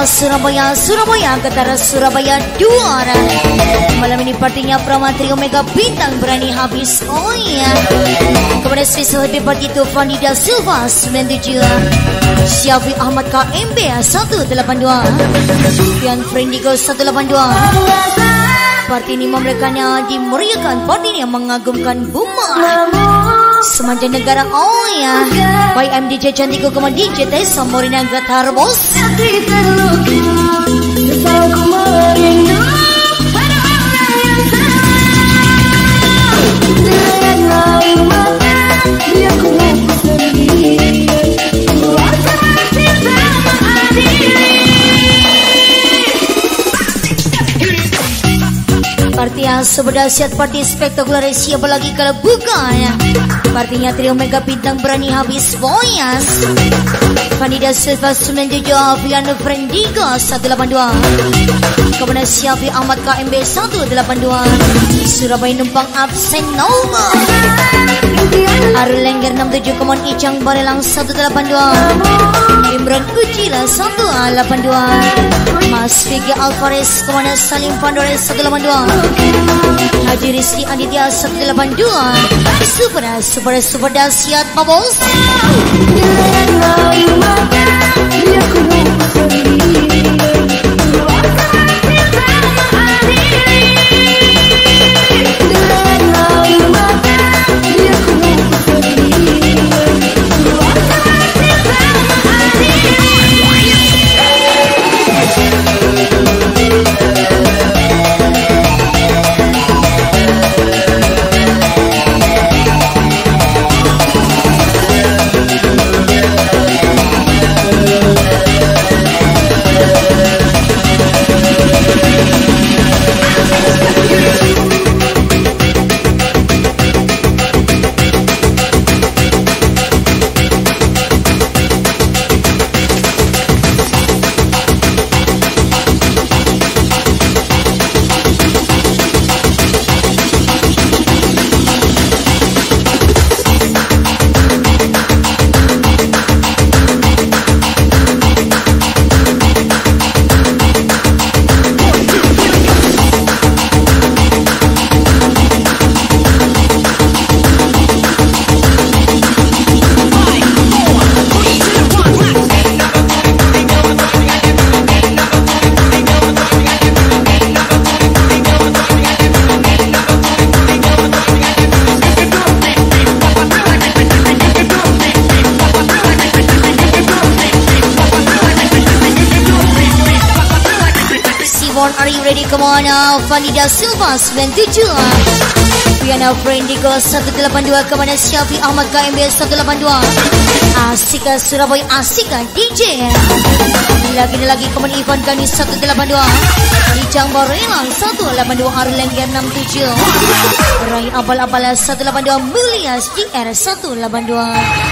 Siapa Surabaya, Surabaya, Ketara Surabaya 2. Malam ini partinya Prama Trio Mega Bintang berani habis. Oh iya. Kepada spesial happy party itu Vanida Silva 97, Syafi Ahmad KMB 182, Pian Friendigo 182. Parti ini memeriahkannya, dimeriahkan. Parti ini yang mengagumkan Buma semanja negara. Oh ya. Baik MDJ Cantiku kemudian DJ Tessa Morina Gatar Bos. Parti yang seberdahsyat, parti spektakuler. Siapa lagi kalau bukan partinya Trio Mega Bintang berani habis Boyas. Vanida Silva 97, Piano Friendigo 182, kemudian Syafi Ahmad KMB 182, Surabaya numpang absen Noma. Arul Lengger 67, kemudian Icang Barelang 182, Imran Ujila 182, Mas Vicky Alvarez, kemudian Salim Pandores 182, Haji Rizky Aditya 182. Super dahsyat Pak Bos. Are you ready? Come on now. Vanida Silva 97, Piana Friendigo 182, kemudian Syafi Ahmad KMB 182, Asika Surabaya Asika DJ. Lagi kemudian Ivan Gani 182, Ijang Barelang 182, Arlengger 67, Rai Abal-Abal 182, Mulyas JR 182.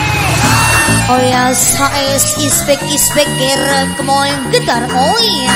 Oh ya, HS Ispek Ger, come on, getar. Oh ya.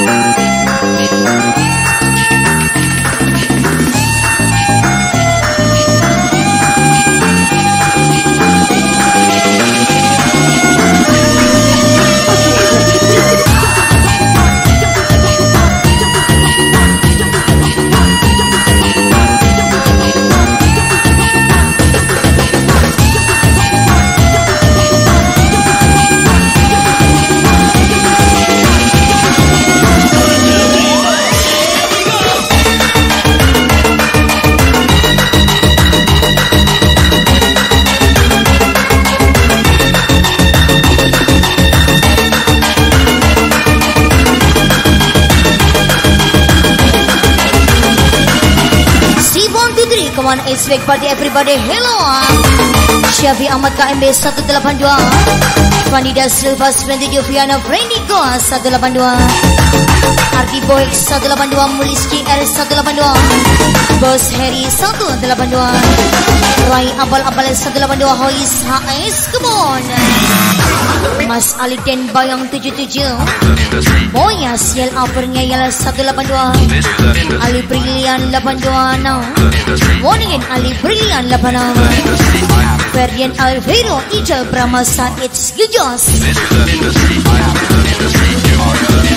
Come on, it's big party everybody. Hello. Syafi Ahmad KMB 182, Vanida Silva 97, Piano Friendigo 182, Ardi Boy 182, Mulis JR 182, Bos Harry 182, Rai Abal-Abal 182, Hois HS, come on. Mas Ali Den Bayang 77, Boyas Yel Apernya Yel 182, Ali Brilian 82, now Warning Ali Brilian 86, Ferdian Alvero Ijal Pramasa It's Gejos.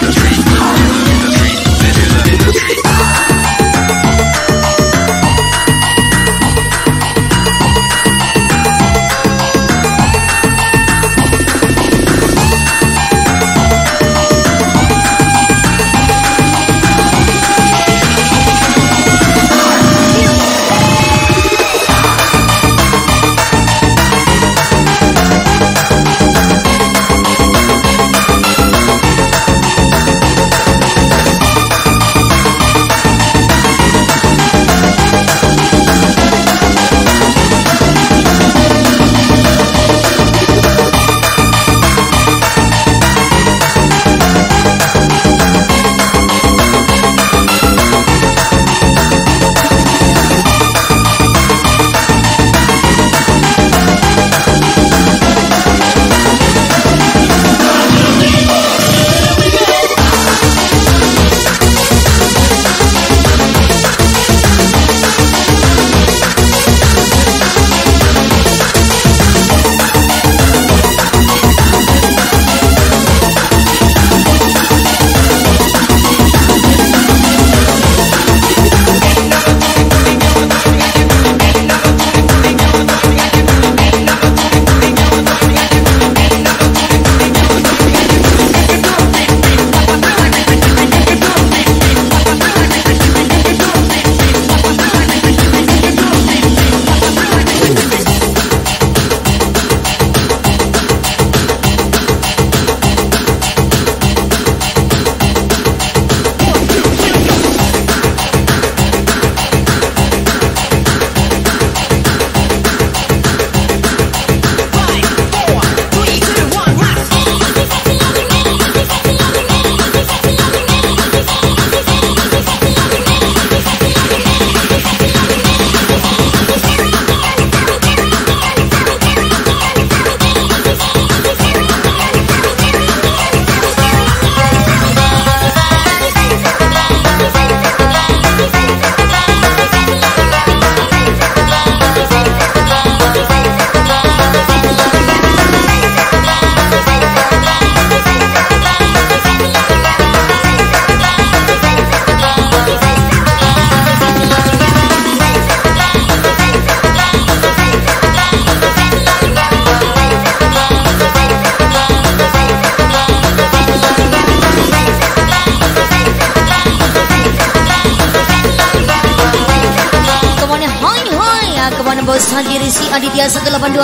Bos Handiri si Aditya 182,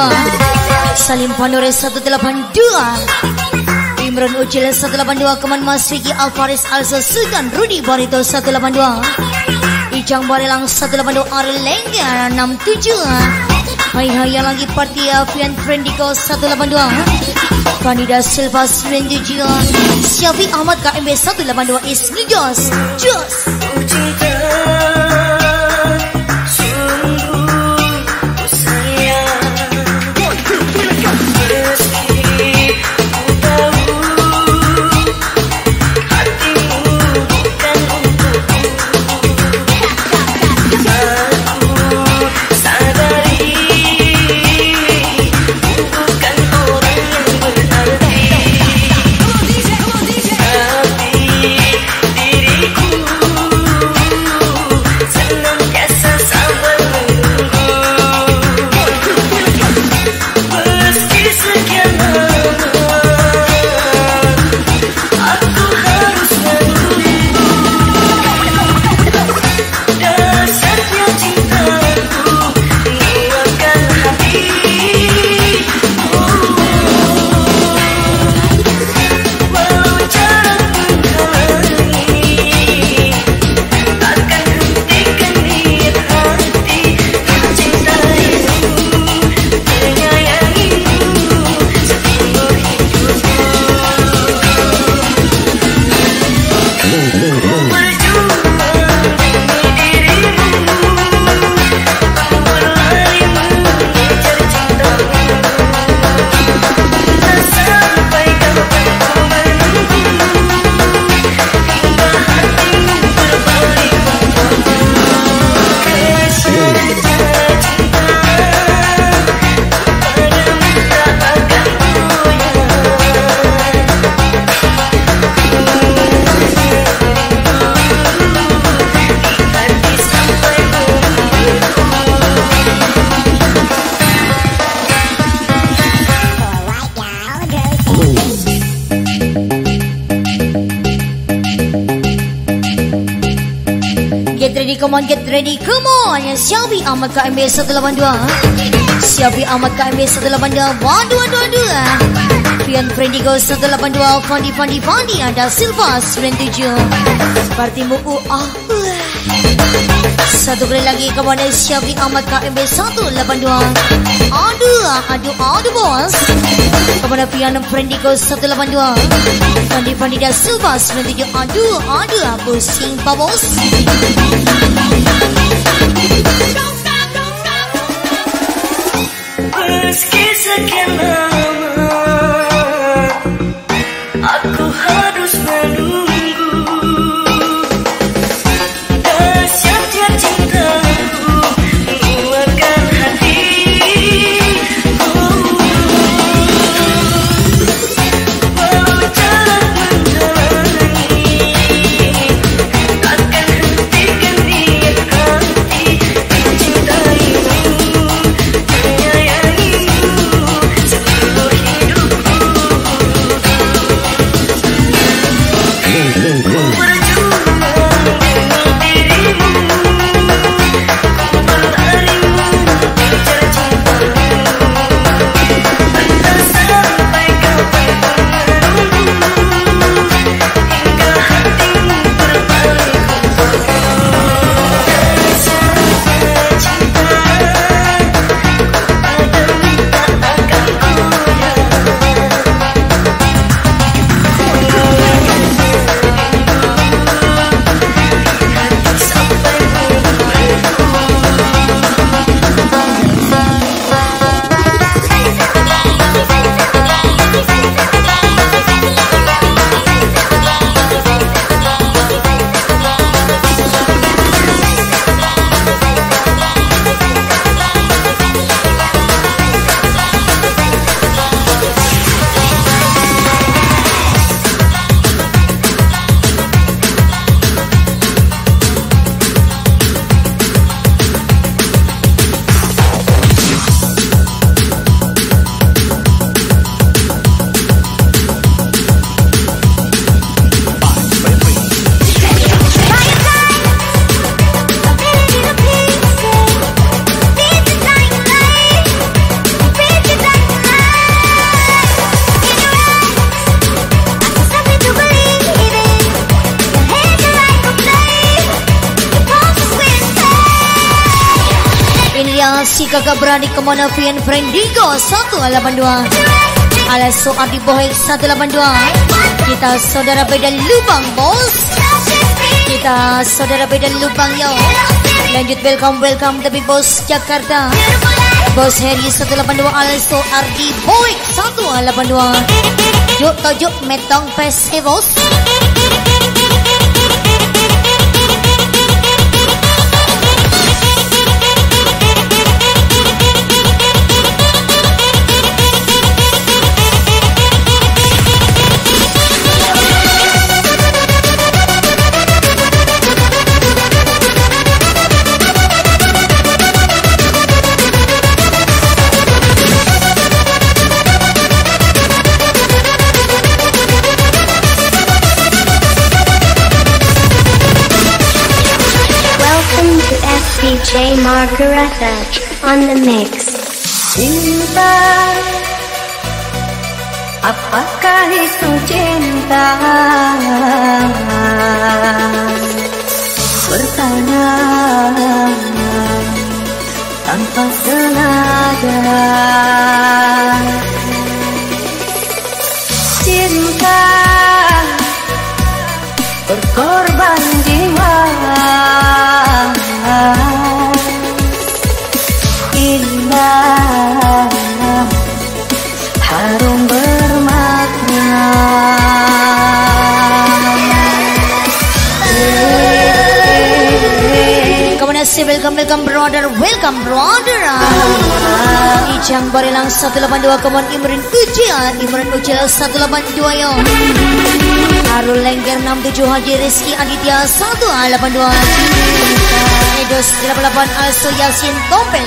Salim Pandore 182, Imran Ucil 182, Keman Mas Vicky Alvarez Alsa Sultan Rudi Barito 182, Ijang Barelang 182, Ariel Lengga 67, Hai Hai yang lagi party Avian Friendiko 182, Kanida Silva 97, Syafi Ahmad KMB 182, Ismi Jos Get ready, come on, get ready, come on. Syafi Ahmad KMB 182. Syafi Ahmad KMB 182. Waduh. Pian Frendigo 182. Fandi ada Silva 97. Parti Muku satu kali lagi kepada Syafi Ahmad KMB 182. Aduh bos. Kepada Pian Frendigo 182. Fandi ada Silva 97. Aduh pusing pak bos. Meski sekian lama aku harus menunggu, dahsyatnya cintaku menguatkan hatiku. Walau jalan menjalani, takkan hentikan niat hati mencintaimu, menyayangimu seluruh hidupku. Si kakak beradik kemana Pian Frendigo 182. Ala soal di Bohek 182. Kita saudara beda lubang bos. Kita saudara beda lubang yo. Lanjut welcome tapi bos Jakarta. Bos Heri 182 ala soal di Bohek 182. Yuk tojuk metong pes bos. DJ Margareta on the mix. Cinta, apakah itu cinta? Bertanya tanpa sengaja. Cinta, berkorban jiwa. Indah, harum bermakna. Welcome brother. Ijang Barilang 182. Kemon Imran Ucil 182 yo. Arul Lengger 67. Haji Rizky Aditya 182. Edos 88. Also Yasin Topel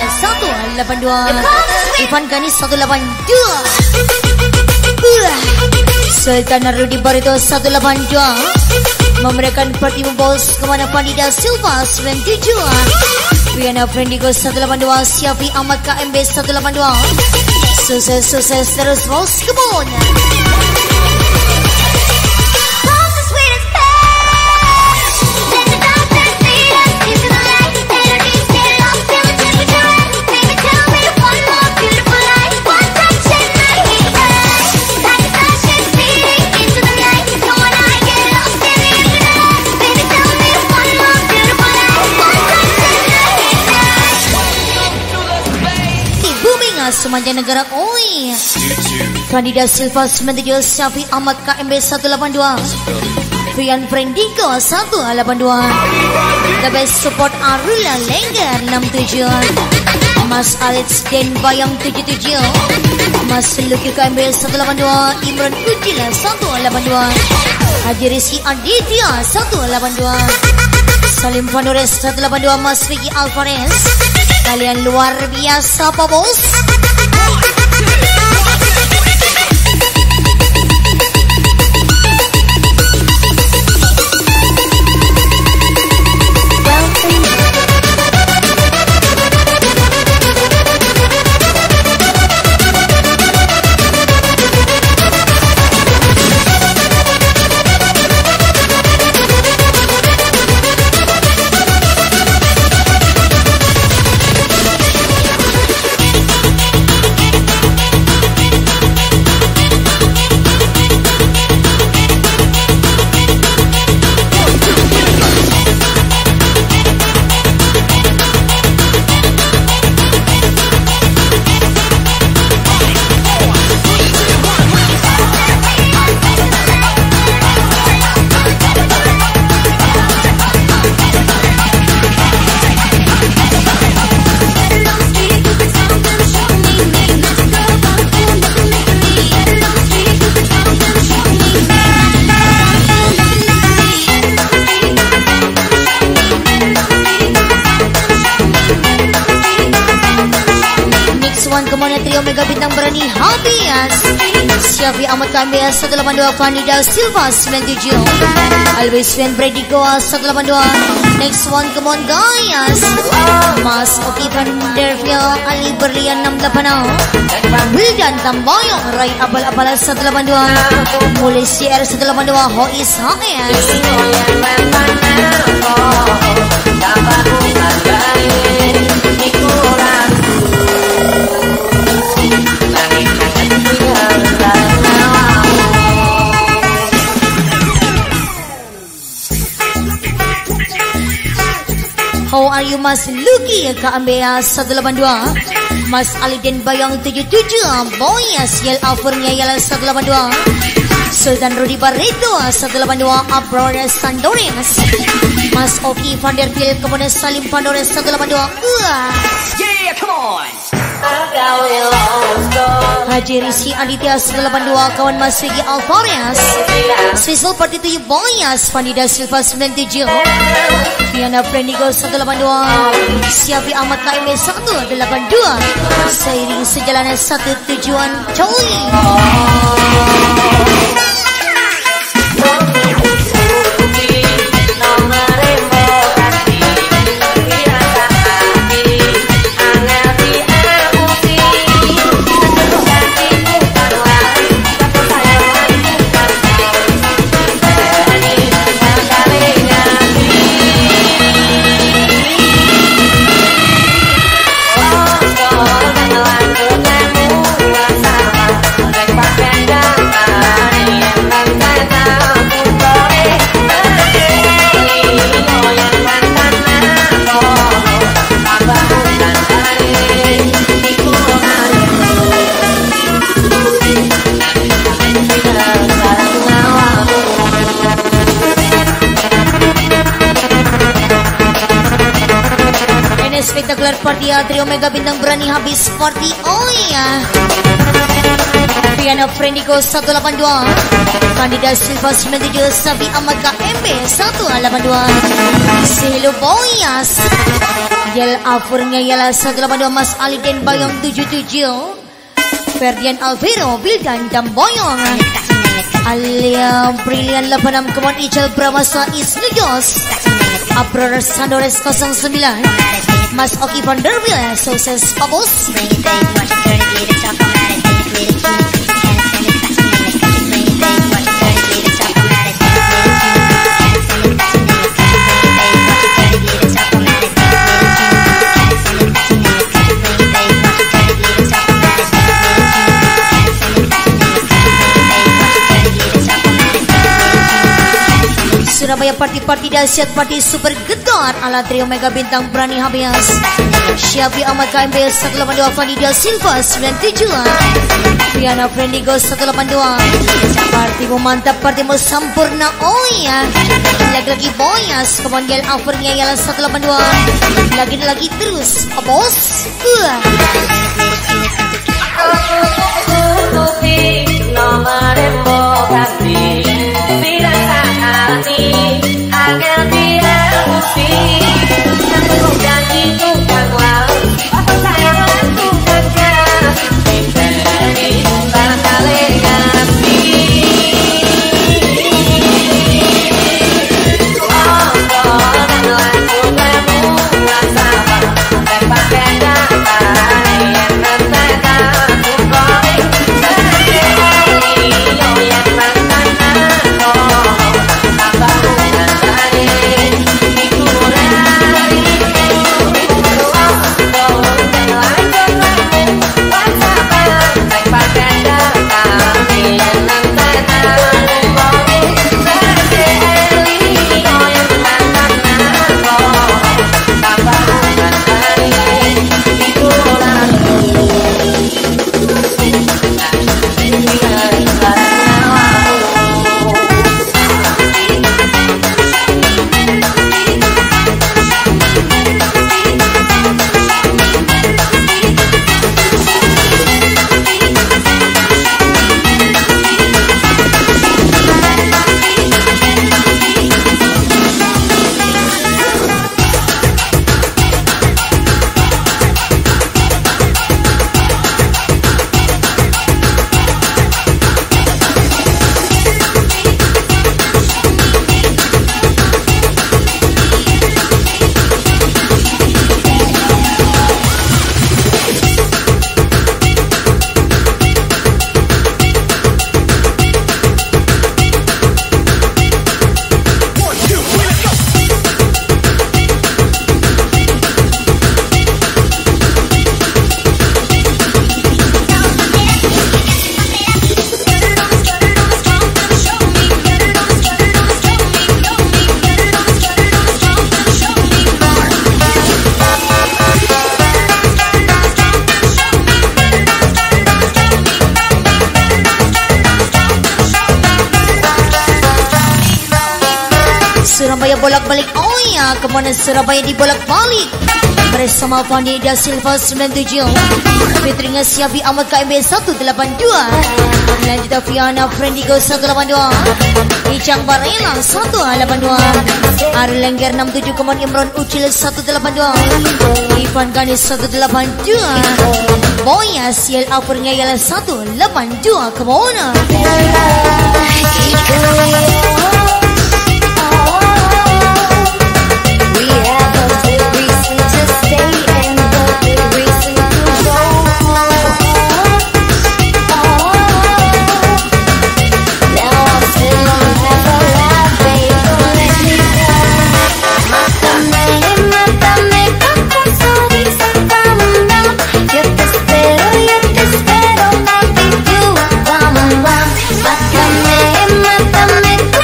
182. Ivan Ganis 182. Sultan Rudi Barito 182. Memberikan party membos kemana Pandida Silva 97, Riana Frendigo 182, Syafi Ahmad KMB 182. Sukses terus bos, come on. Semanjang negara oi Pandida Silva 97, Syafi Ahmad KMB 182, Rian Prendigo 182, The Best Support Arula Lengger 67, Mas Alex Den Bayang 77, Mas Luki KMB 182, Imran Ujila 182, Haji Rizky Aditya 182, Salim Pandores 182, Mas Vicky Alvarez. Kalian luar biasa Pak Bos. Kemana trio mega bintang berani habis. Syafi Ahmad KMB 182, Pandida Silva 97, Always When Brady Go 182. Next one come on guys. Mas Oki Van Der Vio, Ali Berlian 680, Wildan Tamboyong, Rai Abal-Abal 182, Mulai CR 182, Hois HS. How are you Mas Luki KMB 182, Mas Aliden Bayang 77, Boyas Yel Afurnya Yel 182, Sultan Rudi Barreto 182, Abrores Sandores, Mas Oki Van Der Pil, kemudian Salim Pandores 182. Yeah, come on. Haji Rizky Aditya 182, kawan Mas Vicky Alvarez, Sisal Party 7, Boyas Pandida Silva 97, Riana Prendigo 182, Syafi Ahmad KMB 182, seiring sejalan satu tujuan coy. Spektakuler party trio mega bintang berani habis party oh ya. Riana Frendigo 182, Pandida Silva 97, Syafi Ahmad KMB 182, Sehelo Boyas Yel Afurnya Yela 182, Mas Aliden Bayang 77, Ferdian Alvero Bildan Damboyong. Alia Brilian 86 Kemon Ical Bramasa Isnujos Abror Sandores 09 Mas Oki Vanderbilt sukses Pak Bos. Surabaya party dahsyat, party super gedor ala trio mega bintang berani habis. Syafi Ahmad KMB 182, Fanida Silva 97, Piana Frendigo 182. Partimu mantap, partimu sempurna, oh ya. Lagi-lagi boyas, kemudian afernya ialah 182. Lagi-lagi terus, bos. Agar dia musik aku janji bukan walau sayangku gagal dari bakal ganti dan lagu kamu rasa dan pakai data yang tertata aku boleh sekali yang mantan aku Surabaya bolak-balik, oh ya, kemana Surabaya dibolak-balik bersama Fanida Silva 97, Fitrinya Syafi Ahmad KMB 182, lanjut Fiana Frendigo 182, Icang Barela 182, Ari Lengger 67, Kemon Imron Ucil 182, Ivan Ganis 182, Boya Siel Apernya ialah 182, kemana? Mátame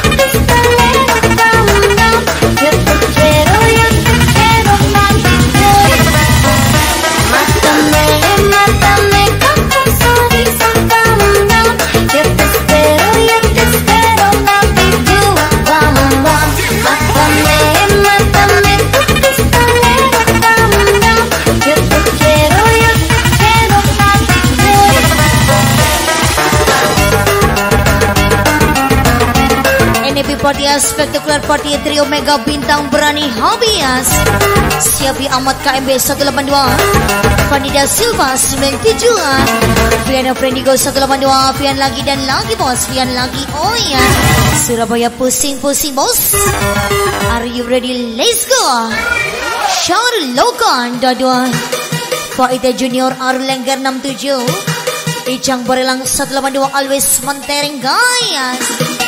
party spektakuler party trio mega bintang berani Habias. Siapi Ahmad KMB 182, Vanida Silva 97, Fiana Prendigo 182, Fian lagi dan lagi bos, Fian lagi oh ya. Surabaya pusing-pusing bos. Are you ready? Let's go. Syar Lokan Dadua, Pak Ita Junior Arlengger 67, Ijang Barelang 182, always mentereng guys.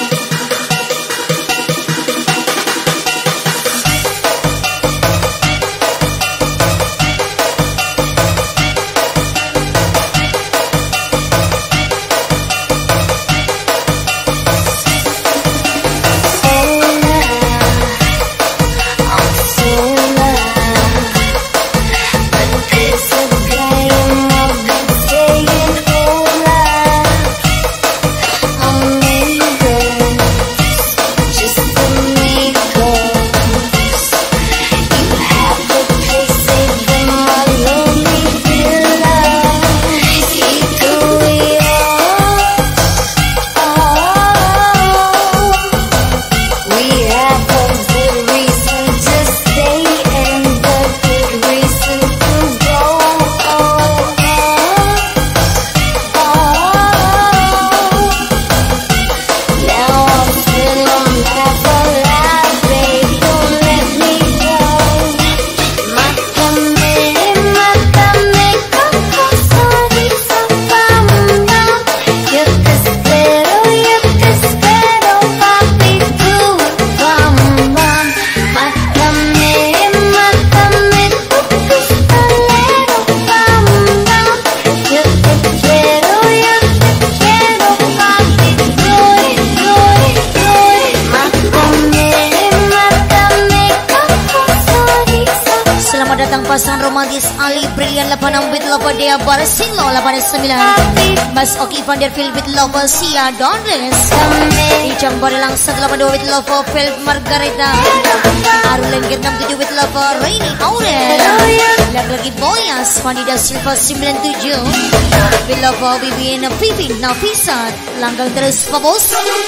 Pasangan romantis Ali Brilian 86 bit Lova Dea Barsinglo 89, Mas Oki Vanderfield bit Lova Sia Donles, Ijang Barelang 182 bit Lova Philip Margareta, Arulengger 67 bit Lova Rainy Aurel, lagi Boyas Vanida Silva 97 bit Lova Bibin Pipin Nafisat. Langgang terus Pak Bos.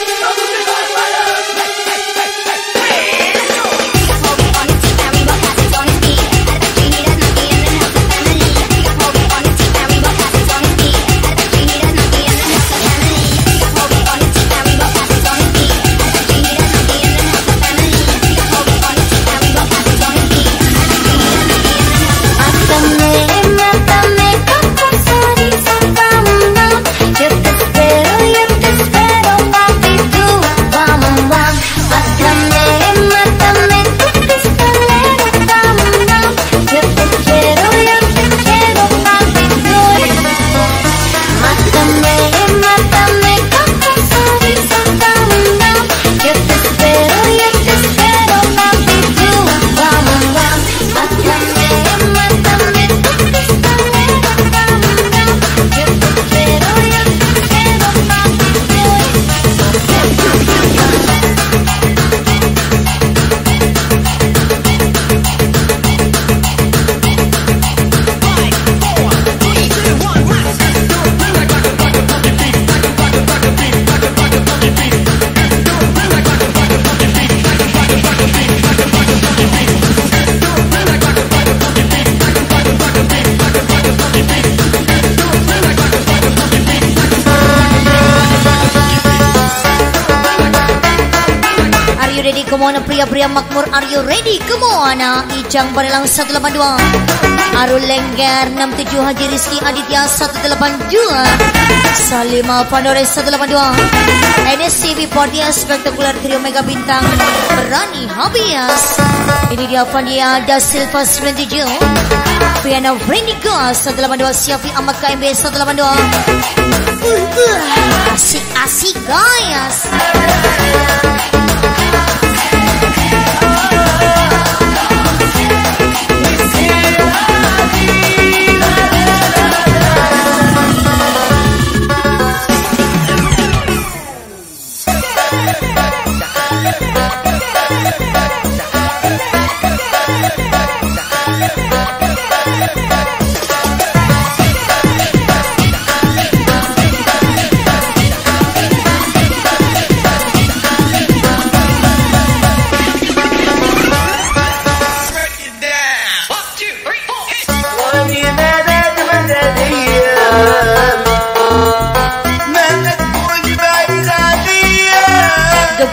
Kemana pria-pria makmur, are you ready? Kemana? Ijang Barelang 182, Arul Lengger 67, Haji Rizki Aditya 182, Salima Pandore 182, NSCB Party spektakuler trio mega bintang berani Habias. Ini dia Vandia Da Silva 97, Piano Vrendigo 182, Siafi Ahmad KMB 182. Asik-asik guys.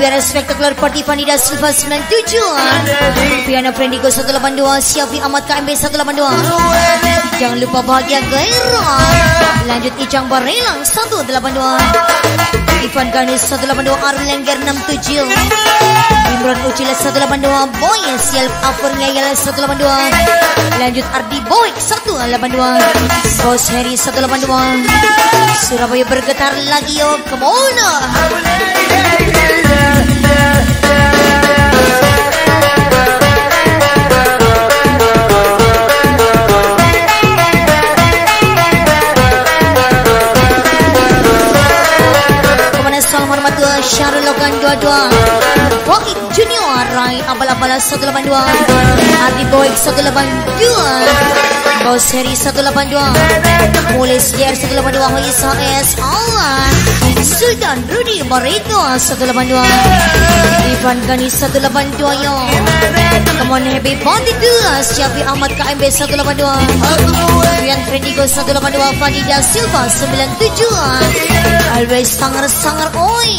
Udara spektakuler party Vanida Silva 97. Piano Prendigo 182, Syafi Ahmad KMB 182. Jangan lupa bahagia gairah. Lanjut Icang Barelang 182. Ivan Ganis 182, Arul Lengger 67. Imran Ucila 182, Boy Sial Afurnya Yala 182. Lanjut Ardi Boy 182. Bos Heri 182. Surabaya bergetar lagi yo, come on. Salman Matua Syarul Lokan 22. Boy Junior Rai Abal-Abala 182. Ardi Boy 182. Bos Heri 182. Mulis JR 182. Hoisa S Allah. Sultan Rudy Barito 182. Ivan Gani 182 yo. Come on Happy Body 2. Syafi Ahmad KMB 182. Rian Prendigo 182. Vanida Silva 97. Always sangar-sangar oi.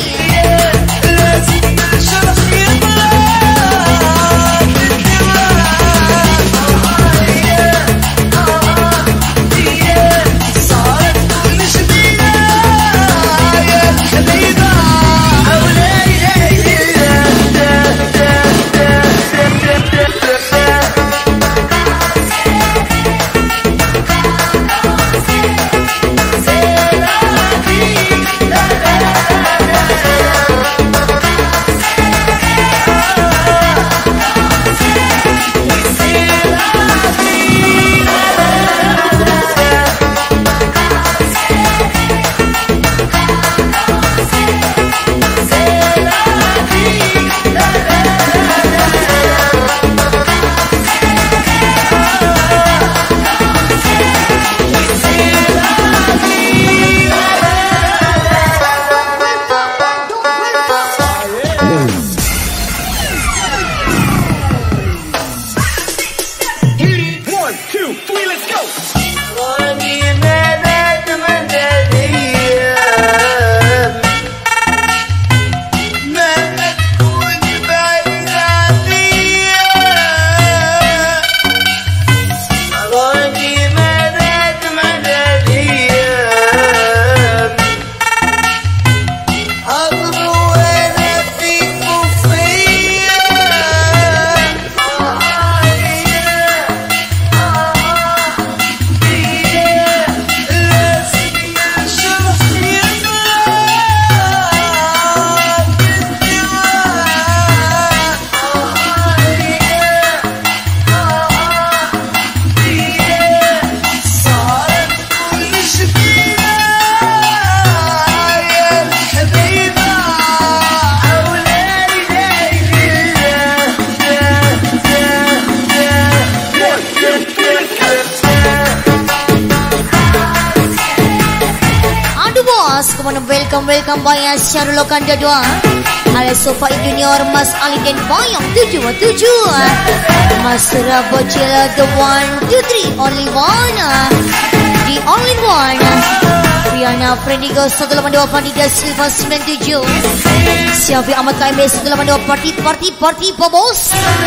Welcome Bayang Syarul Lokan 22. Alias Sofa Junior Mas Ali dan Bayang 77. Mas Rabocil the 1, 2, 3 only one. The only one. Riana Prendigo 182. Vanida Silva 97. Syafi Ahmad KMB 182. Party Bobos.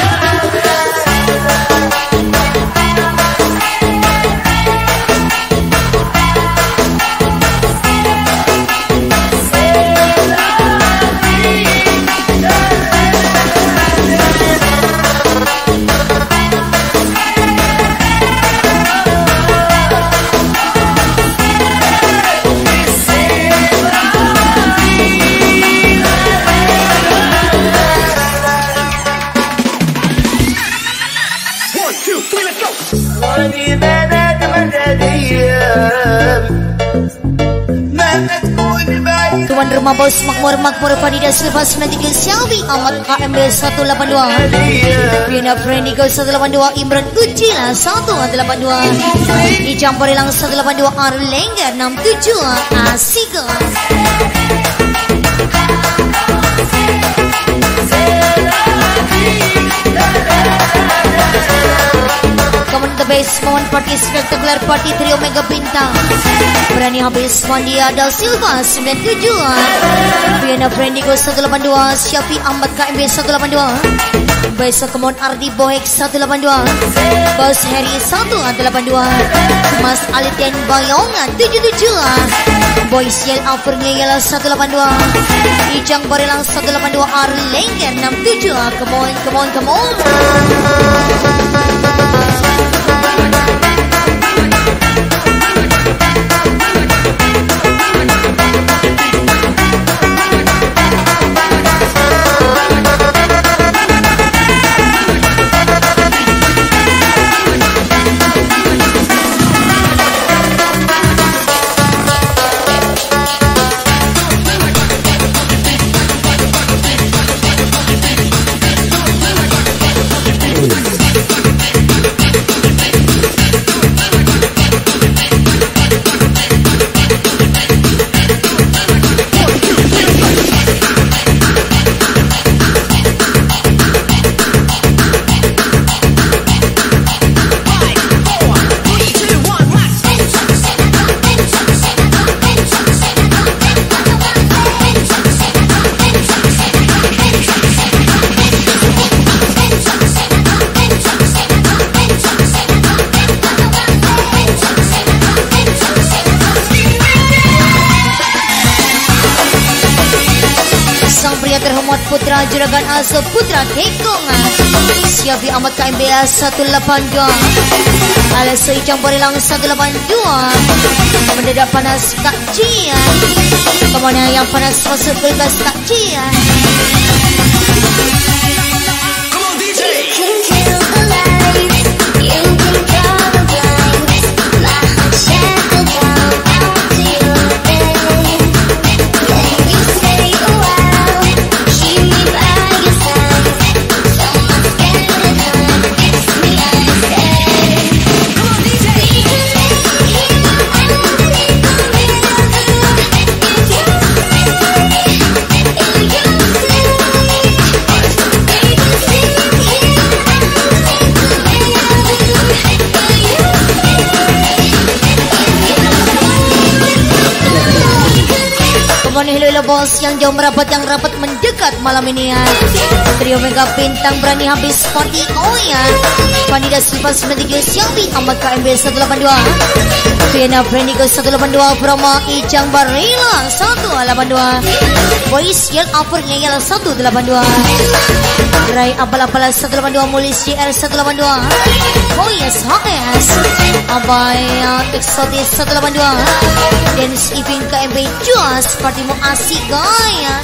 Tuan rumah bos makmur Vanida Silva 93. Syafi Ahmad KMB 182. Piana Prendigo 182. Imran Ucila 182. Icang Barelang 182. Arul Lengger 67. Asik. Base mohon party spektakuler party trio mega bintang berani habis Mandia Da Silva 97, Viana Frendigo 182, Syafi Ahmad KMB 182, Baisa Kemon Ardi Bohek 182, Bos Heri 182, Mas Aliten Bayongan 77, Boy Siel Afurnya ialah 182, Ijang Barelang 182, Arlengger 67. Come on. Terhormat Putra Juragan Aso Putra Tekong Syafi Ahmad KMB 182, Alesai Campurilang 182, mendadak panas tak cian, kemana yang panas masuk kulkas tak cian. Hello bos yang jauh merapat, yang rapat mendekat malam ini ya. Trio mega bintang berani habis party ya. Panida Silva 93, Syafi Ahmad KMB 182, Viana Frendigo 182, Brahma Ijang Barila 182, Boys yang uppernya ialah 182, Rai Apal-Apal 182, Mulis JR 182, Boyes HS, Abaya Exotis 182, Dance Iving KMB Juas, partimu asik gaya.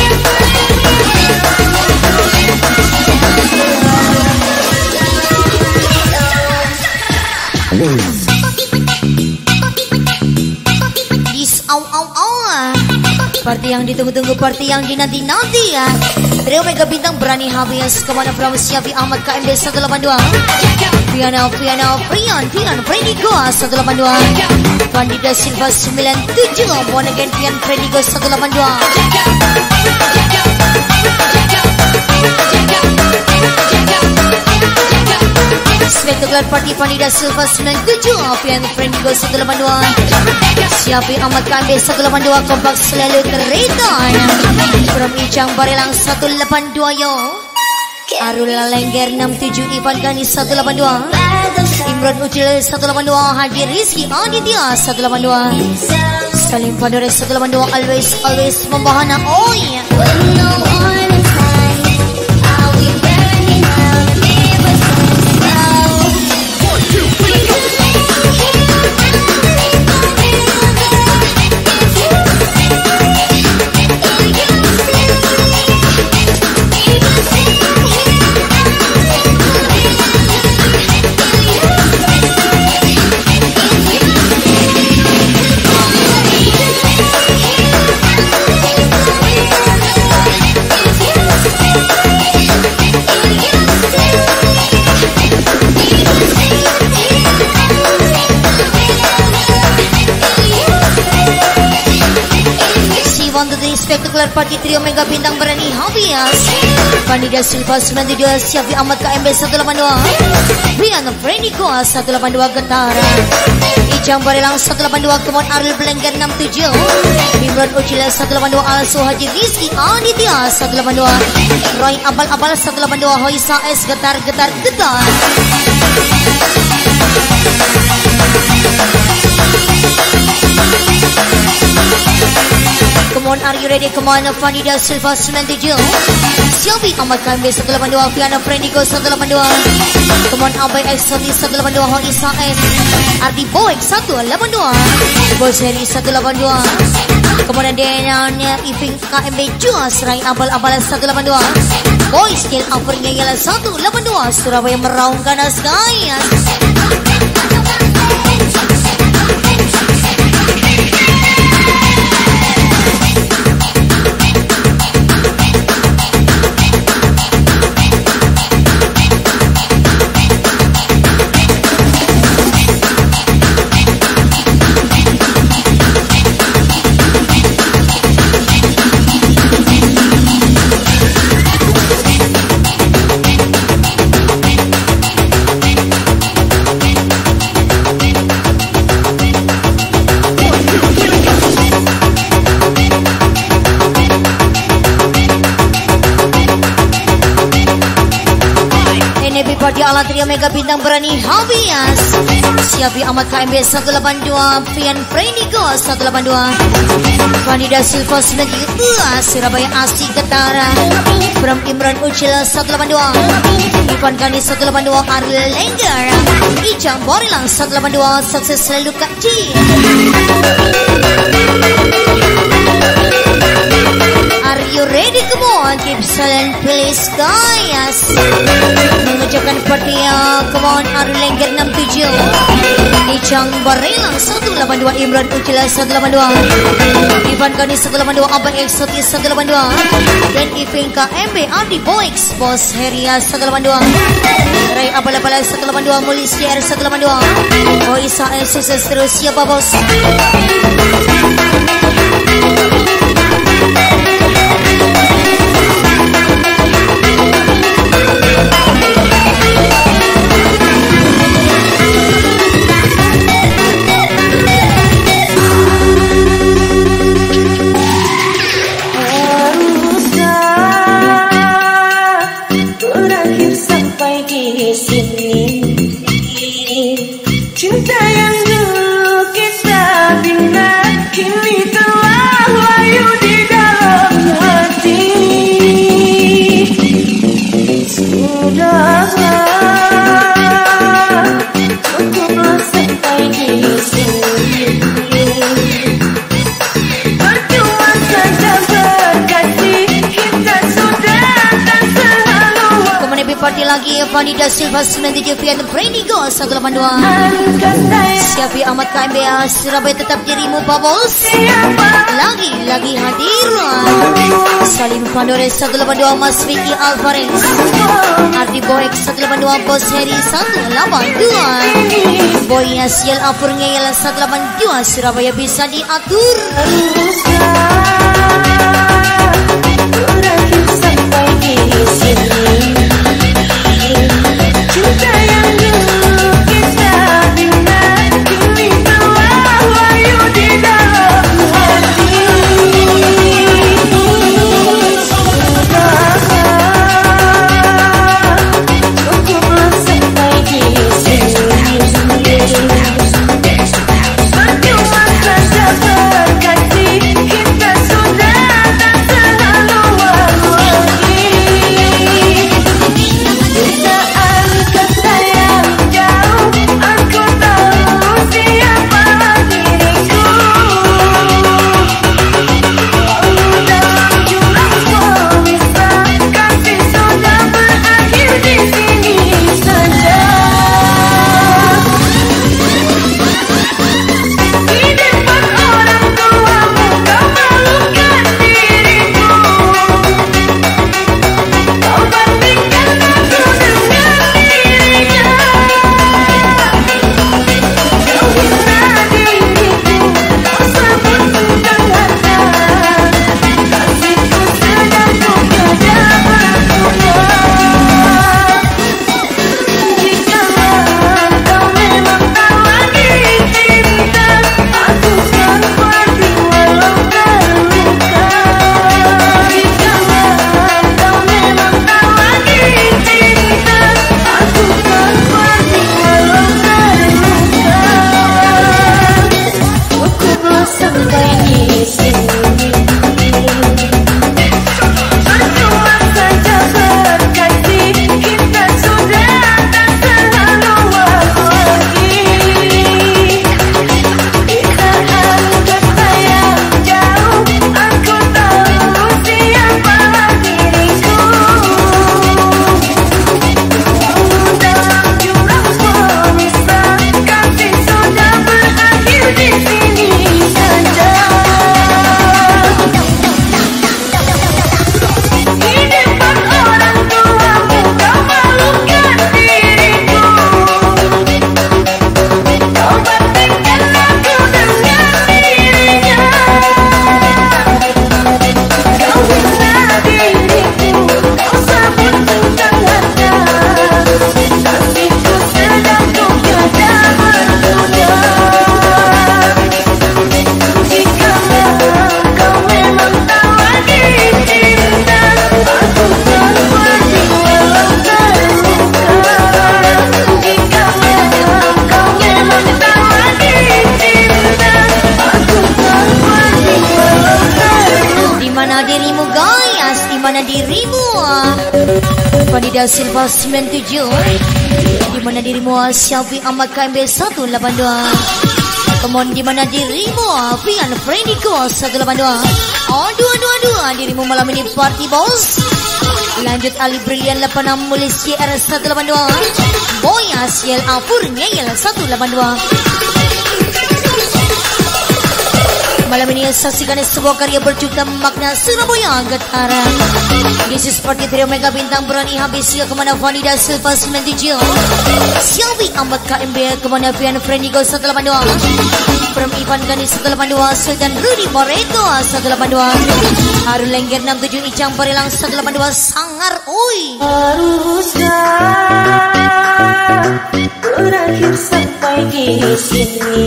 Party yang ditunggu-tunggu, party yang dinanti-nanti ya. Trio mega bintang berani habis kemana Bram Syafi Ahmad KMB 182, Viana Frian Frendigo 182, Pandita Silva 97, One Again Vian Frendigo 182, spektakuler party Pandita Silva 97, Vian Frendigo 182, Syafi Ahmad KMB 182, kompak selalu teritan. From Ijang Barelang 182 yo, Arul Lengger 67, Ivan Gani 182, Imran Ucil 182, Haji Rizki Aditya 182, Salim Pandore 182, always membahana ya. welcome to the spectacular party trio mega bintang berani Habias. Vanida Silva 97, Syafi Ahmad KMB 182, Rian Freniko 182 Getara, Ijang Barelang 182, Kemon Aril Belenggar 67, Mimran Ucila 182, Also Haji Rizki Aditya 182, Roy Abal-Abal 182, Hoisa S Getar. Come on, are you ready? Come on, Vanida Silva 97, Syafi Ahmad KMB 182, Fiana Freniko 182, come on, Abai Exoti 182, Hoisa S, Ardi Boek 182, Bos Heri 182, come on, Denanya Iping KMB Jua Serai Abal-Abal 182, Boys Kill Apernya ialah 182, Surabaya meraung ganas gayas. Di alat trio mega bintang berani Habias, Syafi Ahmad KMB 182, Fian Freniko 182, Vanida Silva 93, Surabaya Asik Getara, Bram Imran Ucil 182, Ivan Kani 182, Aril Lenggar, Ijang Borilang 182, sukses selalu Kak Ci. Are you ready? Come on, keep silent please guys. Mengucapkan party come on, Aril Lengger 67, Ijang Barilang 182, Imran Ucila 182, Ivan Kani 182, Abang Exoti 182, dan Iping KMB Adi Boix, Bos Heria 182, Rai Abal-Abal 182, Mulis JR 182, Oh Isa sukses terus siapa bos. Cinta yang dulu kita bina kini telah layu di dalam hati. Sudahlah, cukuplah sampai di sini. Percuma saja berkasih, kita sudah tak selalu. Kemudian party lagi Vanida Silva 97, Fian Freniko 182, Syafi Ahmad KMB Surabaya tetap dirimu Babos. Lagi hadir Salim Pandore 182, Mas Vicky Alvarez, Ardi Boek 182, Bos Heri 182, Boy Asiel Apurnya ialah 182, Surabaya bisa diatur. Berakhir sampai di sini. Cinta yang dulu kita bina kini telah layu di dalam hati. Sudahlah, cukuplah sampai di sini. Percuma saja berkasih, kita sudah dirimu Vanida Silva 97 di mana dirimu Syafi Ahmad KMB 182 Kemon di mana dirimu Pian Frediko 182 Oh 222 dirimu malam ini party bos lanjut Ali Brilian 86 Mulis CR 182 Boya Siel Afur Ngeyel 182 Malam ini saksikan sebuah karya berjuta makna Surabaya Getara. This is party trio mega bintang berani habis ya kemana Vanida Silva 97 Syafi Ahmad KMB kemana Pian Frendigo 182 From Ivan Gani 182 Sultan Rudy Moreto 182 Harun Lengger 67 Icang Parelang 182 Sangar Oi Haruskah berakhir sampai di sini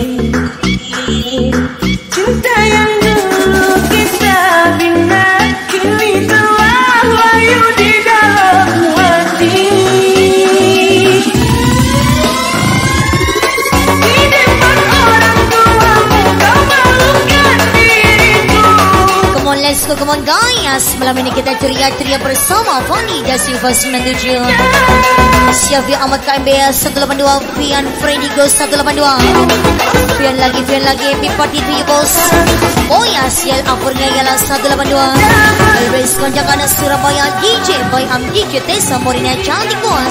cinta yang dulu kita bina kini telah layu di dalam hati di depan orang tuamu kau malukan diriku. Come on let's go come on guys malam ini kita ceria-ceria bersama Vanida Silva 97 Syafi Ahmad KMB 182 Pian Freddigo 182 Pian lagi Happy Party to you bos Oh ya Sial Afurnya ialah 182 Always konjakan Surabaya DJ Boy Am DJ Tessa Morina cantik bos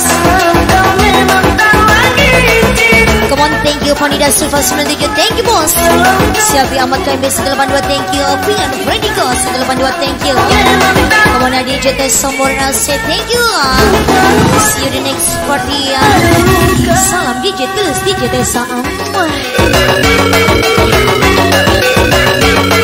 Come on thank you Vanida Silva 97 thank you bos Syafi Ahmad KMB 182 thank you Pian Freddigo 182 thank you Come on DJ Tessa Morina say thank you See you the next party Salam DJ Tulus DJ Tessa